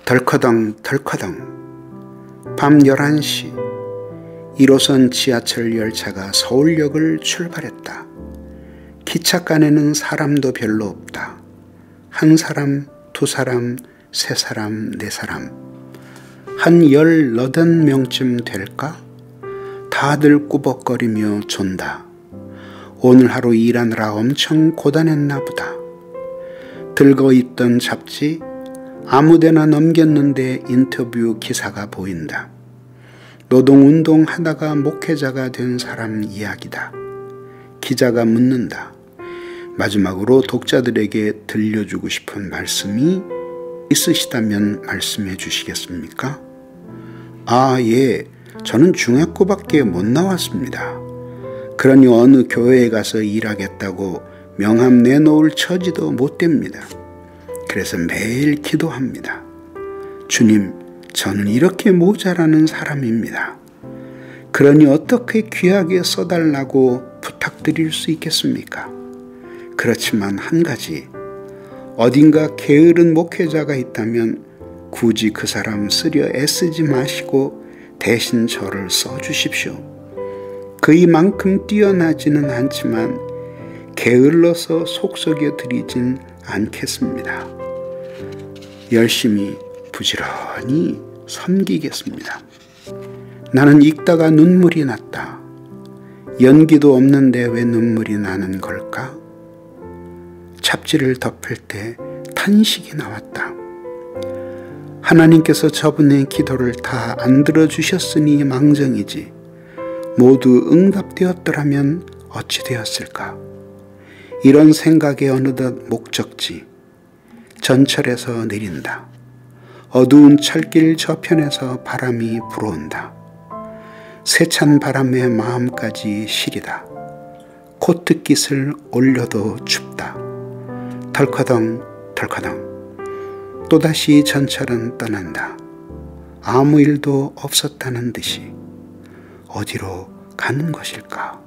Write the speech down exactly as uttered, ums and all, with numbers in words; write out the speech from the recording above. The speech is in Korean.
덜커덩 덜커덩 밤 열한 시 일 호선 지하철 열차가 서울역을 출발했다. 기찻간에는 사람도 별로 없다. 한 사람, 두 사람, 세 사람, 네 사람. 한 열여덟 명쯤 될까? 다들 꾸벅거리며 존다. 오늘 하루 일하느라 엄청 고단했나 보다. 들고 있던 잡지 아무데나 넘겼는데 인터뷰 기사가 보인다. 노동운동 하다가 목회자가 된 사람 이야기다. 기자가 묻는다. 마지막으로 독자들에게 들려주고 싶은 말씀이 있으시다면 말씀해 주시겠습니까? 아, 예. 저는 중학교밖에 못 나왔습니다. 그러니 어느 교회에 가서 일하겠다고 명함 내놓을 처지도 못 됩니다. 그래서 매일 기도합니다. 주님, 저는 이렇게 모자라는 사람입니다. 그러니 어떻게 귀하게 써달라고 부탁드릴 수 있겠습니까? 그렇지만 한 가지, 어딘가 게으른 목회자가 있다면 굳이 그 사람 쓰려 애쓰지 마시고 대신 저를 써주십시오. 그이만큼 뛰어나지는 않지만 게을러서 속썩여 드리진 않겠습니다. 열심히 부지런히 섬기겠습니다. 나는 읽다가 눈물이 났다. 연기도 없는데 왜 눈물이 나는 걸까? 잡지를 덮을 때 탄식이 나왔다. 하나님께서 저분의 기도를 다 안 들어주셨으니 망정이지 모두 응답되었더라면 어찌 되었을까? 이런 생각에 어느덧 목적지 전철에서 내린다. 어두운 철길 저편에서 바람이 불어온다. 세찬 바람에 마음까지 시리다. 코트깃을 올려도 춥다. 덜커덩 덜커덩 또다시 전철은 떠난다. 아무 일도 없었다는 듯이. 어디로 가는 것일까?